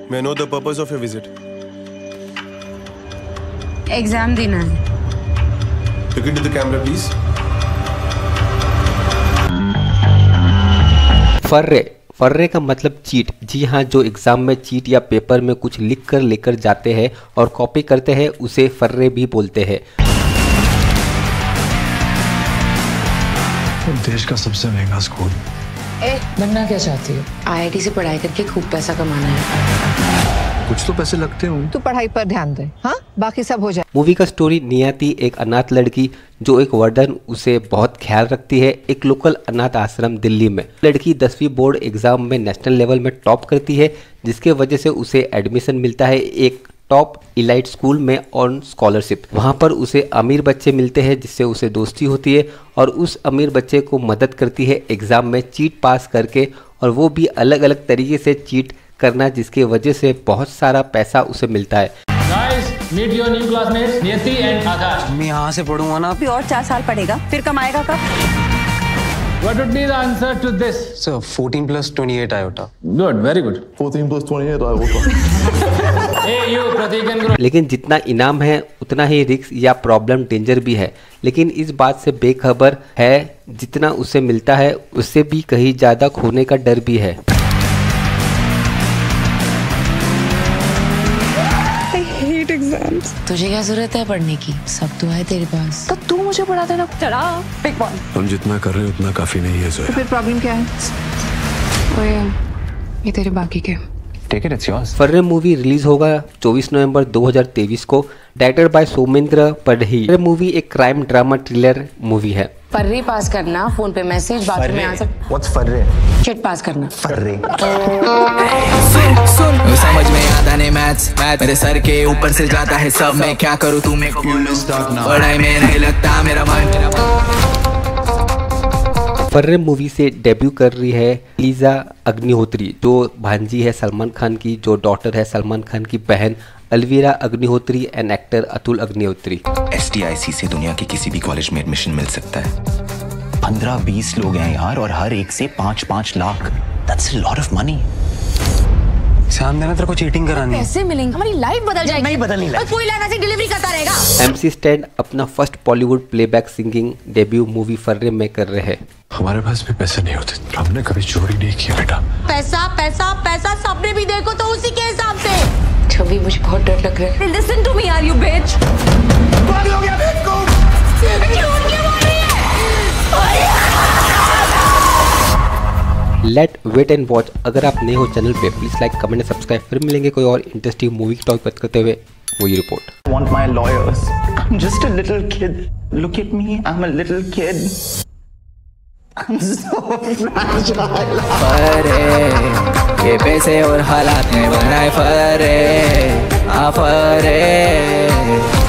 May I know the purpose of your visit? Exam देना है। Look into the camera, please. फर्रे का मतलब cheat. जी हाँ, जो एग्जाम में चीट या पेपर में कुछ लिख कर लेकर जाते हैं और कॉपी करते हैं उसे फर्रे भी बोलते हैं। देश का सबसे महंगा स्कूल। बनना क्या चाहती हो? IIT से पढ़ाई करके खूब पैसा कमाना है। कुछ तो पैसे लगते हों। तू पढ़ाई पर ध्यान दे, हाँ? बाकी सब हो जाए। मूवी का स्टोरी नियति एक अनाथ लड़की जो एक वार्डन उसे बहुत ख्याल रखती है, एक लोकल अनाथ आश्रम दिल्ली में। लड़की 10वीं बोर्ड एग्जाम में नेशनल लेवल में टॉप करती है, जिसके वजह से उसे एडमिशन मिलता है एक टॉप इलाइट स्कूल में ऑन स्कॉलरशिप। वहाँ पर उसे अमीर बच्चे मिलते हैं जिससे उसे दोस्ती होती है और उस अमीर बच्चे को मदद करती है एग्ज़ाम में चीट पास करके, और वो भी अलग अलग तरीके से चीट करना, जिसकी वजह से बहुत सारा पैसा उसे मिलता है। Guys, meet your new classmates, नियति and आकाश। मैं यहाँ से पढ़ूंगा ना, अभी और 4 साल पढ़ेगा, फिर कमाएगा कब? What would be the answer to this? So 14 plus 28 iota. Good, very good. 14 plus 28 iota. Hey, you Prateek and Guru. लेकिन जितना इनाम है उतना ही रिस्क या प्रॉब्लम डेंजर भी है, लेकिन इस बात से बेखबर है जितना उसे मिलता है उससे भी कहीं ज़्यादा खोने का डर भी है। तुझे क्या जरूरत है पढ़ने की? सब तो है तेरे पास। तो तू मुझे पढ़ा देना। चला पिक बॉल। हम जितना कर रहे हैं उतना काफी नहीं है। तो फिर प्रॉब्लम क्या है? ओए, ये तेरे बाकी के। Take it, it's yours. Farrey movie release होगा 24 नवंबर 2023 को, directed by Soumendra Padhi. Farrey movie एक क्राइम ड्रामा थ्रिलर मूवी है। फर्रे पास करना, फोन पे मैसेज, बाथरूम में answer. What's Farrey? Chit pass करना। फर्रे। समझ में आता नहीं मैथ्स, मेरे सर के ऊपर से जाता है सब। मैं क्या करूँ तू मेरे को पढ़ाई में नहीं लगता मेरा मन। फर्रे मूवी से डेब्यू कर रही है लीजा अग्निहोत्री, जो भांजी है सलमान खान की, जो डॉटर है सलमान खान की बहन Alvira Agnihotri and actor Atul Agnihotri. STIC से दुनिया के किसी भी कॉलेज में एडमिशन मिल सकता है। 15-20 लोग हैं यार, और हर एक से 5-5 lakh. That's a lot of money. शाम देना तेरे को चीटिंग करानी है। पैसे मिलेंगे, हमारी लाइफ बदल जाएगी। नहीं बदलनी लाइफ। और कोई लाइन ऐसे डिलीवरी करता रहेगा। MC स्टैंड अपना first Bollywood playback singing debut movie Farrey में कर रहे हैं। हमारे पास भी पैसे नहीं होते, हमने कभी चोरी नहीं किया बेटा। पैसा पैसा पैसा सपने भी देखो तो उसी के हिसाब से। छवि, मुझे बहुत डर लग रहा है। Listen to me, are you bitch? पागल हो गया बेवकूफ। Let wait and watch. अगर आप नए हो चैनल पे प्लीज लाइक कमेंट सब्सक्राइब। फिर मिलेंगे कोई और इंटरेस्टिंग मूवी की टॉपिक बात करते हुए। वही report. Want my lawyers? I'm just a little kid. Look at me, I'm a little kid. I'm so fragile. फरे, ये पैसे और हालात में बनाए फरे, फरे।